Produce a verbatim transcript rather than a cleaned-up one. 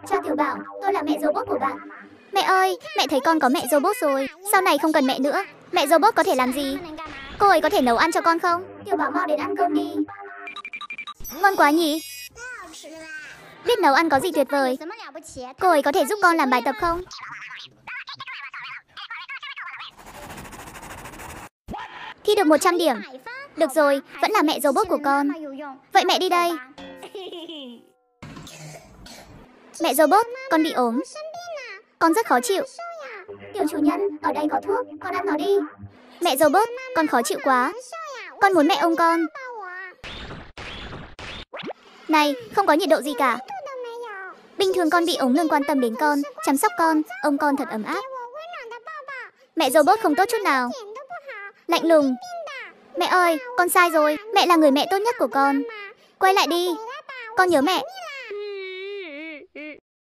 Chào Tiểu Bảo, tôi là mẹ robot của bạn. Mẹ ơi, mẹ thấy con có mẹ robot rồi. Sau này không cần mẹ nữa. Mẹ robot có thể làm gì? Cô ấy có thể nấu ăn cho con không? Tiểu Bảo mau đến ăn cơm đi. Ngon quá nhỉ? Biết nấu ăn có gì tuyệt vời. Cô ấy có thể giúp con làm bài tập không? Thi được một trăm điểm. Được rồi, vẫn là mẹ robot của con. Vậy mẹ đi đây. Mẹ robot, con bị ốm. Con rất khó chịu. Tiểu chủ nhân, ở đây có thuốc, con ăn nó đi. Mẹ robot, con khó chịu quá. Con muốn mẹ ôm con. Này, không có nhiệt độ gì cả. Bình thường con bị ốm luôn quan tâm đến con, chăm sóc con, ôm con thật ấm áp. Mẹ robot không tốt chút nào. Lạnh lùng. Mẹ ơi, con sai rồi. Mẹ là người mẹ tốt nhất của con. Quay lại đi. Con nhớ mẹ.